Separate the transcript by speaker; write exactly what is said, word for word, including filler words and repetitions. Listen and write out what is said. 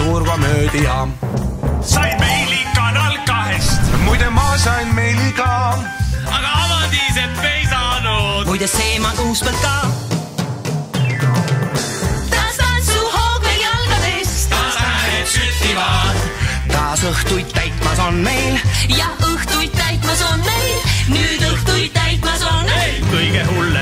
Speaker 1: turva möödi ja
Speaker 2: sain meili Kanal kahest.
Speaker 1: Muide ma sain meili ka,
Speaker 2: aga Avadiisepp ei saanud.
Speaker 3: Muide Seeman Uuspõld ka.
Speaker 4: Taas tantsuhoog meil jalgades,
Speaker 2: taas hääled süttivad.
Speaker 1: taas õhtuid täitmas on meil
Speaker 4: ja õhtuid täitmas on meil, nüüd õhtuid täitmas on meil.
Speaker 2: Kõige hullem